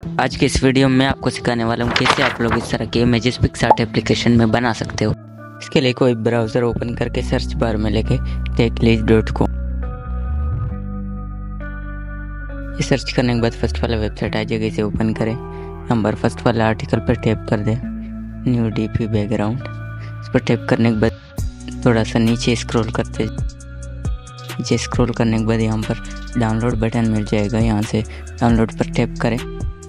आज के इस वीडियो में मैं आपको सिखाने वाला हूँ कैसे आप लोग इस तरह के इमेजेस पिक्सआर्ट एप्लीकेशन में बना सकते हो। इसके लिए कोई ब्राउज़र ओपन करके सर्च बार में लेके techleast.com ये सर्च करने के बाद फर्स्ट वाला वेबसाइट आ जाएगा। इसे ओपन करें। यहाँ पर फर्स्ट वाला आर्टिकल पर टैप कर दें, न्यू डीपी बैकग्राउंड। इस पर टैप करने के बाद थोड़ा सा नीचे स्क्रॉल करते, नीचे स्क्रॉल करने के बाद यहाँ पर डाउनलोड बटन मिल जाएगा। यहाँ से डाउनलोड पर टैप करें।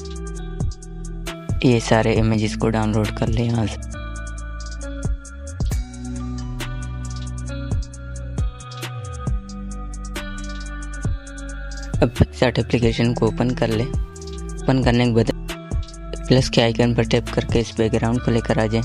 ये सारे इमेजेस को डाउनलोड कर लें यहाँ से। अब पिक्सआर्ट एप्लीकेशन को ओपन कर ले। ओपन करने के बाद प्लस के आइकन पर टैप करके इस बैकग्राउंड को लेकर आ जाएं।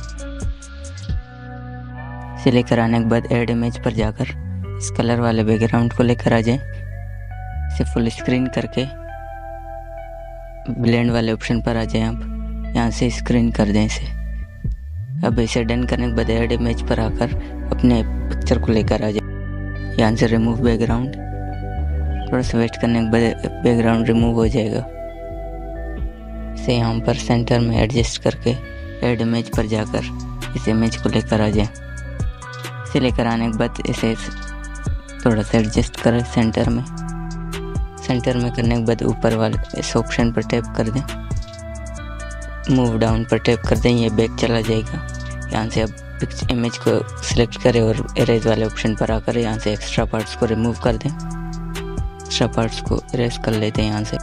इसे लेकर आने के बाद ऐड इमेज पर जाकर इस कलर वाले बैकग्राउंड को लेकर आ जाएं। इसे फुल स्क्रीन करके ब्लेंड वाले ऑप्शन पर आ जाएं। आप यहाँ से स्क्रीन कर दें इसे। अब इसे डन करने के बाद ऐड इमेज पर आकर अपने पिक्चर को लेकर आ जाए। यहाँ से रिमूव बैकग्राउंड, थोड़ा सा वेट करने के बाद बैकग्राउंड रिमूव हो जाएगा। इसे यहाँ पर सेंटर में एडजस्ट करके ऐड इमेज पर जाकर इस इमेज को लेकर आ जाए। इसे लेकर आने के बाद इसे थोड़ा सा एडजस्ट करें सेंटर में। सेंटर में करने के बाद ऊपर वाले इस ऑप्शन पर टैप कर दें, मूव डाउन पर टैप कर दें। ये बैक चला जाएगा। यहाँ से अब इमेज को सिलेक्ट करें और इरेज वाले ऑप्शन पर आकर यहाँ से एक्स्ट्रा पार्ट्स को रिमूव कर दें। एक्स्ट्रा पार्ट्स को इरेज कर लेते हैं यहाँ से।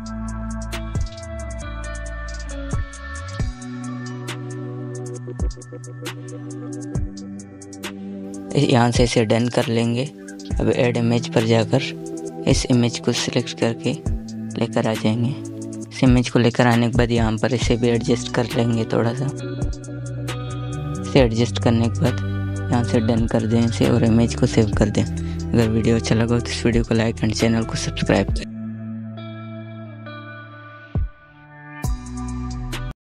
यहाँ से इसे डन कर लेंगे। अब ऐड इमेज पर जाकर इस इमेज को सिलेक्ट करके लेकर आ जाएंगे। इस इमेज को लेकर आने के बाद यहाँ पर इसे भी एडजस्ट कर लेंगे थोड़ा सा। इसे एडजस्ट करने के बाद यहाँ से डन कर दें इसे और इमेज को सेव कर दें। अगर वीडियो अच्छा लगा तो इस वीडियो को लाइक एंड चैनल को सब्सक्राइब करें।